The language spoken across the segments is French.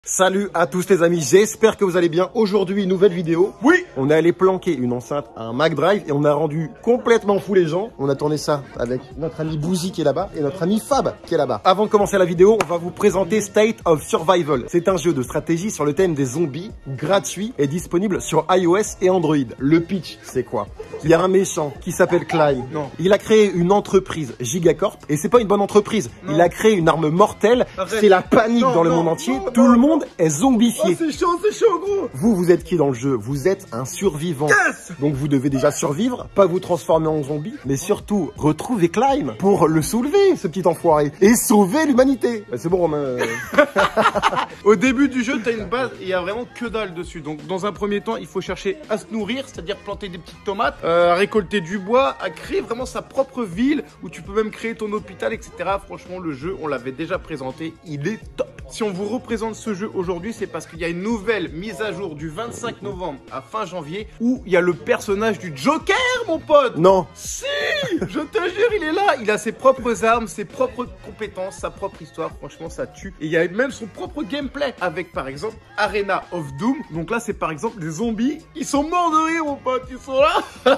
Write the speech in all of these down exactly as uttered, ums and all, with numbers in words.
Salut à tous les amis, j'espère que vous allez bien. Aujourd'hui, nouvelle vidéo. Oui, on est allé planquer une enceinte à un McDrive et on a rendu complètement fou les gens. On a tourné ça avec notre ami Bouzy qui est là-bas et notre ami Fab qui est là-bas. Avant de commencer la vidéo, on va vous présenter State of Survival. C'est un jeu de stratégie sur le thème des zombies, gratuit et disponible sur iOS et Android. Le pitch, c'est quoi? Il y a un méchant qui s'appelle Clyde. Non. Il a créé une entreprise Gigacorp et c'est pas une bonne entreprise. Non. Il a créé une arme mortelle. C'est la panique non, dans le non, monde entier. Non, Tout non, le monde est zombifié. Oh, c'est chaud, c'est chaud, gros. Vous, vous êtes qui dans le jeu? Vous êtes un survivant. Yes. Donc vous devez déjà survivre, pas vous transformer en zombie, mais surtout retrouver Clyde pour le soulever, ce petit enfoiré, et sauver l'humanité. C'est bon, Romain. Au début du jeu, t'as une base et il y a vraiment que dalle dessus. Donc dans un premier temps, il faut chercher à se nourrir, c'est-à-dire planter des petites tomates, euh, à récolter du bois, à créer vraiment sa propre ville où tu peux même créer ton hôpital, et cetera. Franchement, le jeu, on l'avait déjà présenté, il est top. Si on vous représente ce jeu aujourd'hui, c'est parce qu'il y a une nouvelle mise à jour du vingt-cinq novembre à fin janvier où il y a le personnage du Joker, mon pote. Non. Si, je te jure, il est là. Il a ses propres armes, ses propres compétences, sa propre histoire. Franchement, ça tue. Et il y a même son propre gameplay avec, par exemple, Arena of Doom. Donc là, c'est par exemple des zombies. Ils sont morts de rire, mon pote. Ils sont là.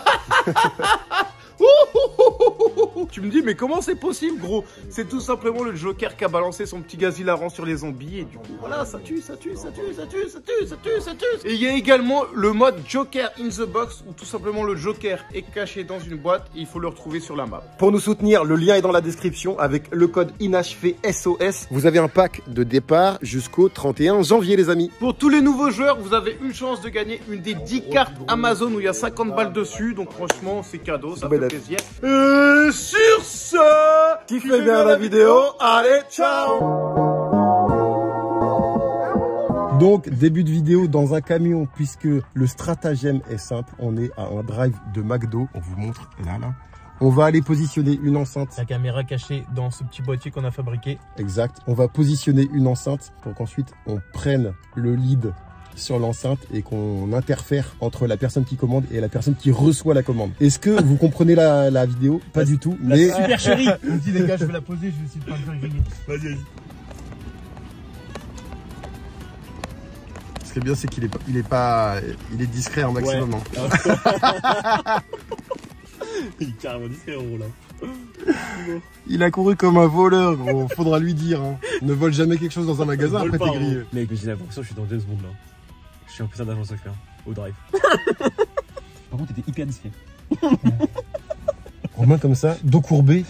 Tu me dis, mais comment c'est possible, gros? C'est tout simplement le Joker qui a balancé son petit gaz hilarant sur les zombies. Et du coup, voilà, ça tue, ça tue, ça tue, ça tue, ça tue, ça tue, ça tue. Et il y a également le mode Joker in the box, où tout simplement le Joker est caché dans une boîte et il faut le retrouver sur la map. Pour nous soutenir, le lien est dans la description avec le code inachevé S O S. Vous avez un pack de départ jusqu'au trente et un janvier, les amis. Pour tous les nouveaux joueurs, vous avez une chance de gagner une des dix cartes Amazon où il y a cinquante balles dessus. Donc franchement, c'est cadeau, ça fait plaisir. Et sur ce, kiffez bien la vidéo. Allez, ciao. Donc, début de vidéo dans un camion, puisque le stratagème est simple. On est à un drive de McDo. On vous montre là, là. On va aller positionner une enceinte. La caméra cachée dans ce petit boîtier qu'on a fabriqué. Exact. On va positionner une enceinte pour qu'ensuite on prenne le lead sur l'enceinte et qu'on interfère entre la personne qui commande et la personne qui reçoit la commande. Est-ce que vous comprenez la, la vidéo? Pas la, du tout, mais... Super chérie. Je me dis, les gars, je vais la poser, je vais essayer de pas le faire griller. Vas-y, vas-y. Ce qui est bien, c'est qu'il est, il est pas... Il est discret un maximum. Ouais. Hein. Il est carrément discret, gros, là. Il a couru comme un voleur, gros. Faudra lui dire. Hein. Ne vole jamais quelque chose dans un magasin, après t'es grillé. Mec, j'ai l'impression que je suis dans James Bond, là. Je suis un peu d'agent secret, au drive. Par contre, t'étais hyper discret. Romain, comme ça, dos courbé.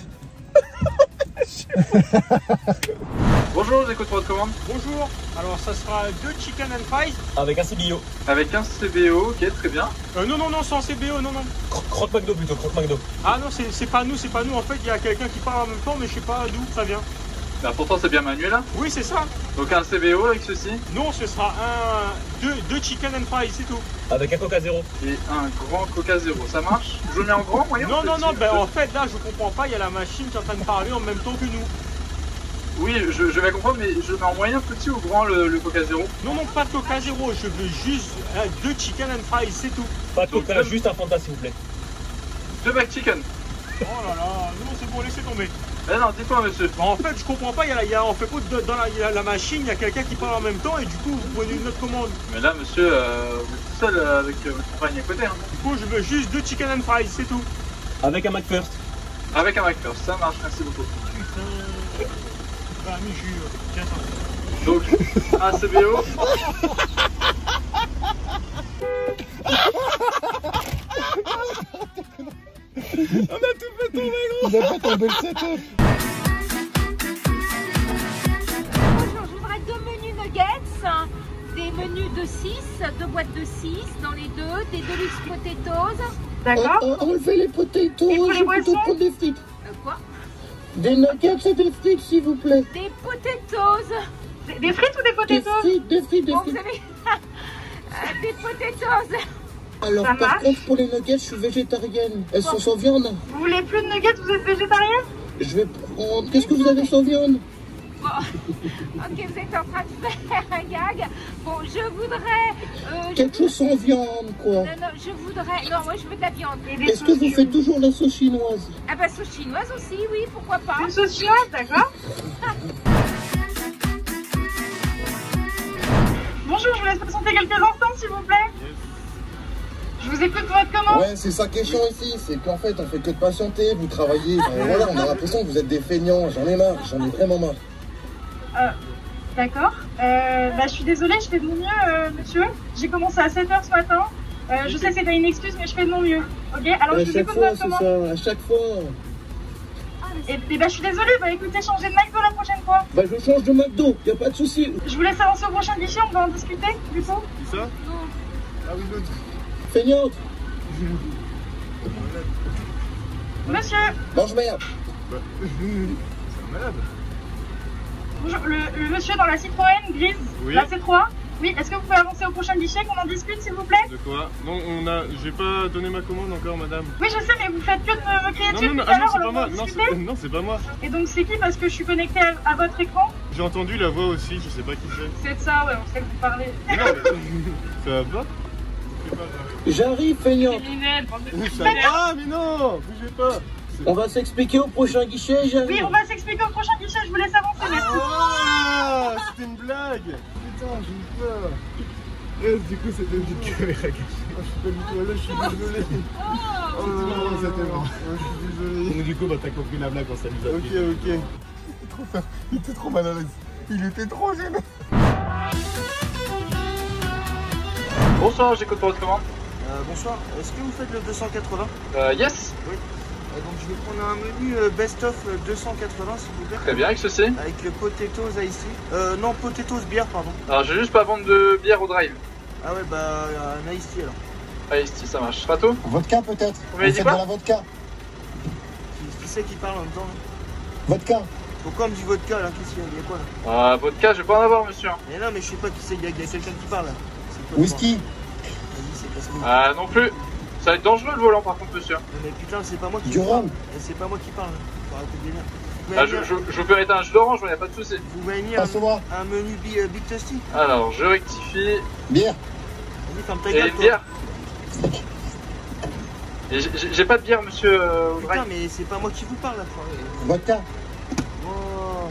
Bonjour, j'écoute votre commande. Bonjour, alors ça sera deux chicken and fries. Avec un C B O. Avec un C B O, ok, très bien. Euh, non, non, non, sans C B O, non, non. Croque McDo plutôt, croque McDo. Ah non, c'est pas nous, c'est pas nous. En fait, il y a quelqu'un qui parle en même temps, mais je sais pas d'où ça vient. Bah pourtant, c'est bien manuel, là. Oui, c'est ça. Donc un C B O avec ceci. Non, ce sera un... Deux, deux chicken and fries, c'est tout. Avec un Coca Zéro. Et un grand Coca Zéro, ça marche? Je le mets en grand, moyen? Non, non, non, ben en fait, là, je comprends pas, il y a la machine qui est en train de parler en même temps que nous. Oui, je, je vais comprendre, mais je le mets en moyen, petit ou grand, le, le Coca Zéro? Non, non, pas de Coca Zéro, je veux juste euh, deux chicken and fries, c'est tout. Pas de Coca, donc, juste un Fanta, s'il vous plaît. Deux McChicken. Oh là là, non, c'est bon, laissez tomber. Eh non, dites-moi, monsieur. Bah, en fait, je comprends pas, il y a, il y a, on fait pas de, dans la, il y a la machine, il y a quelqu'un qui parle en même temps et du coup, vous prenez une autre commande. Mais là, monsieur, euh, vous êtes tout seul euh, avec euh, votre compagne à côté. Hein. Du coup, je veux juste deux chicken and fries, c'est tout. Avec un McFirst. Avec un McFirst, ça marche, merci beaucoup. Putain. Bah, mais jure, tiens ça. Donc, un C B O. On a tout fait tomber, gros. On a fait tomber le setup. Bonjour, je voudrais deux menus nuggets, des menus de six, deux boîtes de six dans les deux, des deluxe potatoes. D'accord. Oh, oh, enlevez les potatoes, et pour les je vais plutôt prendre des frites. Euh, quoi? Des nuggets et des frites, s'il vous plaît. Des potatoes. Des, des frites ou des Des potatoes? frites, des frites, des Bon, frites. vous avez euh, des potatoes. Alors, Ça par marche. contre, pour les nuggets, je suis végétarienne. Elles sont sans viande. Vous voulez plus de nuggets, vous êtes végétarienne? Je vais prendre... Qu'est-ce que vous avez sans viande? Bon, ok, vous êtes en train de faire un gag. Bon, je voudrais... Euh, Quelque chose sans viande, quoi. Non, non, je voudrais... Non, moi, je veux de la viande. Est-ce que vous faites toujours la sauce chinoise? Ah bah, sauce chinoise aussi, oui, pourquoi pas. Une sauce chinoise, d'accord. Bonjour, je vous laisse patienter quelques instants, s'il vous plaît. Je vous écoute votre commande. Ouais, c'est ça qui est chiant ici, c'est qu'en fait, on fait que de patienter, vous travaillez. Euh, voilà, on a l'impression que vous êtes des feignants. J'en ai marre, j'en ai vraiment marre. Euh, d'accord. Euh, bah, je suis désolée, je fais de mon mieux, euh, monsieur. J'ai commencé à sept heures ce matin. Euh, je sais que c'est pas une excuse, mais je fais de mon mieux. Ok, alors à je vous chaque écoute fois, votre c'est commande. ça, à chaque fois. Et, et bah, je suis désolée, bah écoutez, changez de McDo la prochaine fois. Bah, je change de McDo, y a pas de souci. Je vous laisse avancer au prochain guichet, on va en discuter, du coup. C'est ça? Ah oui, l'autre. Feignante, Monsieur, mange merde. C'est un malade. bonjour, le, le monsieur dans la Citroën grise, Oui. la C trois. Oui, est-ce que vous pouvez avancer au prochain guichet, qu'on en discute, s'il vous plaît? De quoi? Non, on a. J'ai pas donné ma commande encore, madame. Oui, je sais, mais vous faites que de me, me crier Non, dessus non, non, tout ah à non, l'heure, c'est pas alors moi. on va Non, discuter. c'est non, c'est pas moi. Et donc, c'est qui? Parce que je suis connectée à, à votre écran. J'ai entendu la voix aussi, je sais pas qui c'est. C'est de ça, ouais, on sait que vous parlez. Mais non, mais... ça va pas? J'arrive, feignante. Criminel, bande de Ça criminels. va, mais non, bougez pas. On va s'expliquer au prochain guichet, j'arrive. Oui, on va s'expliquer au prochain guichet, je vous laisse avancer, merci. Ah, c'était une blague. Putain, j'ai eu peur. Et du coup, c'était une petite caméra cachée. Oh, je suis pas du tout à l'aise, je suis désolé. Oh non, non, c'était marrant. Je suis désolé. Donc du coup, bah, t'as compris la blague, on s'amuse à Ok, ok. Il était trop, fa- il était trop mal à l'aise. Il était trop gêné. Bonsoir, j'écoute votre commande. Euh, bonsoir, est-ce que vous faites le deux cent quatre-vingts? Euh, yes. Euh, Donc je vais prendre un menu euh, best-of euh, deux cent quatre-vingts s'il vous plaît. Très bien, avec ceci. Avec le potatoes ice tea. Euh, non, potatoes bière, pardon. Alors, je vais juste pas vendre de bière au drive. Ah ouais, bah un ice tea alors. Allez, si ça marche. Rato? Vodka peut-être. Vous m'avez dit quoi? de la vodka. Qui, qui c'est qui parle en même temps là? Vodka. Pourquoi on me dit vodka là? Qu'est-ce qu'il y a? Il y a quoi là? Ah, vodka, je vais pas en avoir, monsieur. Mais non, mais je sais pas qui c'est, il y a, il y a quelqu'un qui parle là. C'est quoi, Whisky. Vas-y, c'est casse-couille. Ah, non plus. Ça va être dangereux le volant, par contre, monsieur. Non, mais putain, c'est pas moi qui Du parle. rhum. Et C'est pas moi qui parle. Là. Faut arrêter de délire. Vous Ah, m'avez je, mis, je, je peux mettre un jus d'orange, il n'y a pas de souci. vous m'avez mis un, Passe-moi. un menu bi, euh, Big Tasty. Alors, je rectifie. Bière. Vas-y, ferme ta Et gueule, une toi. bière. Et j'ai- J'ai j'ai pas de bière, monsieur euh, au Putain, drive. mais c'est pas moi qui vous parle là. Quoi. Vodka. Oh.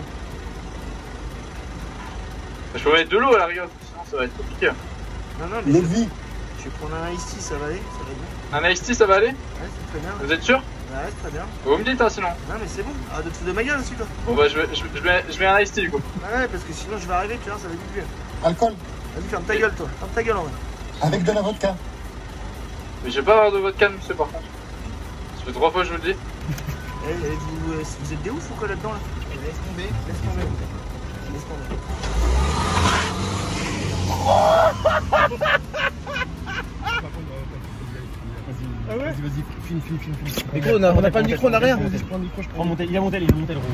Je peux mettre de l'eau à la rigueur, sinon ça va être compliqué. Non, non, mais L'eau je, de vie. je vais prendre un ice tea, ça va aller, ça va bien. Un iced tea, ça va aller? Ouais, c'est très bien. Vous êtes sûr? Ouais, c'est très bien. Vous me dites, hein, sinon. Non, mais c'est bon. Arrête de te foutre de ma gueule aussi, toi. Bon, bah, je, vais, je, je, mets, je mets un iced tea, du coup. Ouais, parce que sinon je vais arriver, tu vois, ça va vite bien. Alcool. Vas-y, ferme ta gueule, toi. Ferme ta gueule en vrai. Avec de la vodka. Mais je vais pas avoir de vodka, monsieur, par contre. Ça fait trois fois que je vous le dis. Eh, eh, vous, euh, vous êtes des ouf ou quoi là-dedans là? Laisse tomber, laisse tomber. Laisse tomber. Ah ouais? Vas-y, vas-y, filme, filme, filme, filme. Mais gros, on a- on a pas le micro en arrière. Je prends le micro, je prends mon tel. Il a mon tel, il a mon tel, gros.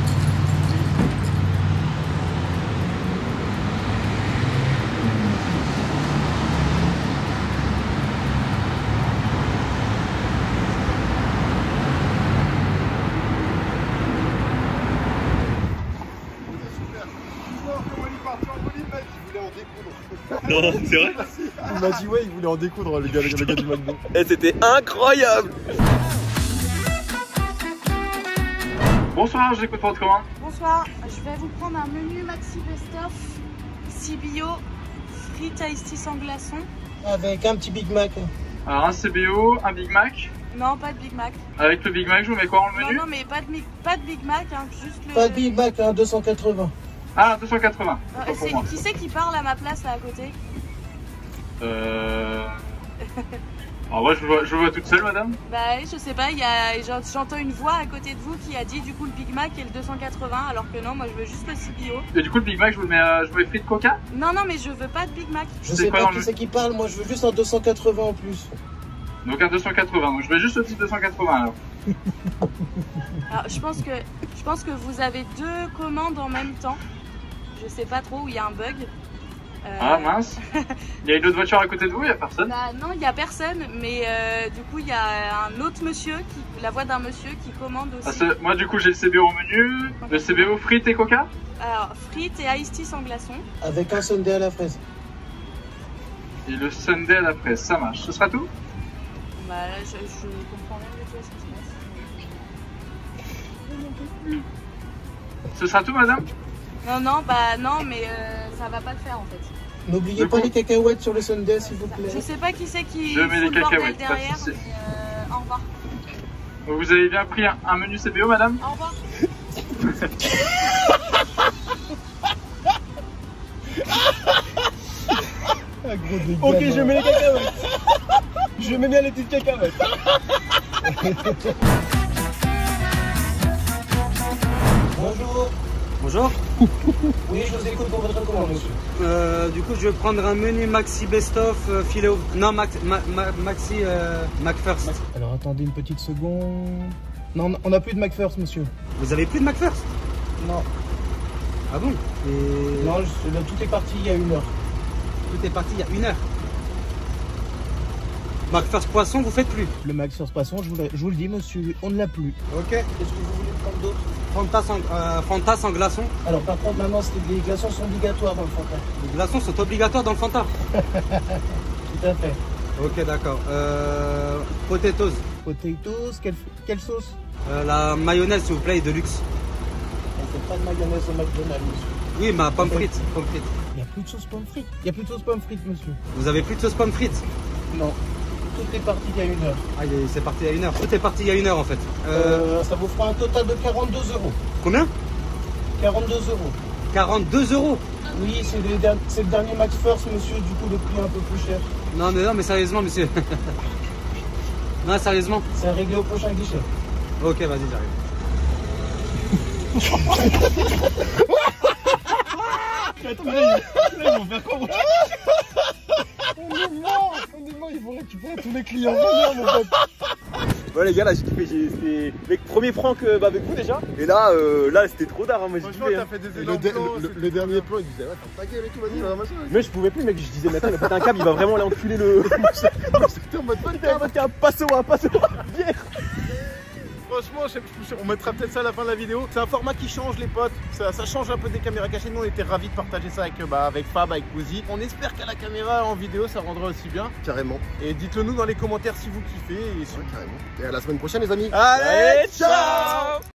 Non, c'est vrai? Il m'a dit ouais, il voulait en découdre le gars, le gars du McDo. Et c'était incroyable! Bonsoir, j'écoute votre commande. Bonsoir, je vais vous prendre un menu Maxi Best-of, C B O, frites iced tea sans glaçon. Avec un petit Big Mac. Alors, un C B O, un Big Mac. Non, pas de Big Mac. Avec le Big Mac, je vous mets quoi dans le Non, menu? non, mais pas de, mi- pas de Big Mac, hein, juste le... Pas de Big Mac, hein, deux cent quatre-vingts. Ah, deux cent quatre-vingts. Euh, Pas pour c'est- moi. qui c'est qui parle à ma place là à côté? Euh... Alors moi, je vois, je vois toute seule, madame. Bah je sais pas, il y a, j'en- j'entends une voix à côté de vous qui a dit du coup le Big Mac et le deux cent quatre-vingts, alors que non, moi je veux juste le C B O. Et du coup, le Big Mac, je vous mets, euh, je vous mets frites coca. Non, non, mais je veux pas de Big Mac. Je C'est sais quoi pas dans qui le- c'est qui parle, moi je veux juste un deux cent quatre-vingts en plus. Donc un deux cent quatre-vingts. Donc je mets juste le petit deux cent quatre-vingts alors. Alors je pense que, je pense que vous avez deux commandes en même temps. Je sais pas trop où il y a un bug. Euh, Ah mince. Il y a une autre voiture à côté de vous, il y a personne. Bah non, il y a personne, mais euh, du coup il y a un autre monsieur, qui, la voix d'un monsieur qui commande aussi. Ah, c'est- moi du coup j'ai le C B O au menu, le C B O frites et coca. Alors frites et iced tea sans glaçon. Avec un sundae à la fraise. Et le Sunday à la fraise, ça marche. Ce sera tout? Bah là je, je comprends rien du tout à ce qui se passe. Ce sera tout, madame? Non, non, bah non, mais euh, ça va pas le faire en fait. N'oubliez pas les cacahuètes sur le Sunday, s'il vous plaît. Je sais pas qui c'est qui Je mets les fout le bordel cacahuètes, pas de derrière, souci. mais euh, au revoir. Vous avez bien pris un, un menu C B O, madame? Au revoir. Ok, je mets les cacahuètes. Je mets bien les petites cacahuètes. Bonjour. Bonjour. Oui, je vous écoute pour votre commande, monsieur. Euh, du coup, je vais prendre un menu Maxi Best of euh, filet au... Non, Max, ma, ma, Maxi euh, McFirst. Alors attendez une petite seconde. Non, on n'a plus de McFirst, monsieur. Vous avez plus de McFirst? Non. Ah bon? Et... Non, je- tout est parti il y a une heure. Tout est parti il y a une heure. McFirst poisson, vous faites plus? Le McFirst poisson, je vous, le- je vous le dis, monsieur, on ne l'a plus. Ok. Qu'est-ce que vous voulez prendre d'autre? Fanta sans, euh, Fanta sans glaçons. Alors par contre, maintenant, c'est- les glaçons sont obligatoires dans le Fanta. Les glaçons sont obligatoires dans le Fanta. Tout à fait. Ok, d'accord. Euh, potatoes. Potatoes, quelle, quelle sauce? Euh, la mayonnaise, s'il vous plaît, de luxe. On fait pas de mayonnaise au McDonald's, monsieur. Oui, ma pomme frite. Pomme frite. Il n'y a plus de sauce pomme frite. Il n'y a plus de sauce pomme frite, monsieur. Vous avez plus de sauce pomme frite? Non. Tout est parti il y a une heure. Ah, il est- c'est parti il y a une heure. Tout est parti il y a une heure en fait. Euh, Euh, ça vous fera un total de quarante-deux euros. Combien? quarante-deux euros. quarante-deux euros. Oui, c'est le, der- c'est le dernier Max First, monsieur, du coup le prix est un peu plus cher. Non, mais non, mais sérieusement, monsieur. Non, sérieusement. C'est à régler au prochain guichet. Ok, vas-y, j'arrive. Attends, mais là, ils, là, ils vont faire quoi? On est mort. On est mort, ils vont récupérer tous les clients. Venez, mon pote. Ouais les gars, là j'ai kiffé, j'ai- c'était le premier prank euh, bah, avec vous déjà. Et là, euh, là c'était trop tard, hein, moi j'ai Franchement, kiffé. t'as Hein. fait des Le, énormes de- plans. le- c'était le trop dernier bien. plan, il disait, ouais, t'as ta gueule et tout, vas-y, va machin. Mais je pouvais plus mec, je disais mais attends, il a pété un câble, il va vraiment aller enculer le... J'étais en mode bonne Putain, parce qu'il y a un passo, un passo, bière. Franchement, je sais- je- on mettra peut-être ça à la fin de la vidéo. C'est un format qui change, les potes. Ça, ça change un peu des caméras cachées. Nous, on était ravis de partager ça avec, bah, avec Fab, avec Woozy. On espère qu'à la caméra en vidéo, ça rendra aussi bien. Carrément. Et dites-le nous dans les commentaires si vous kiffez. Et si- Ouais, carrément. Et à la semaine prochaine, les amis. Allez, ciao!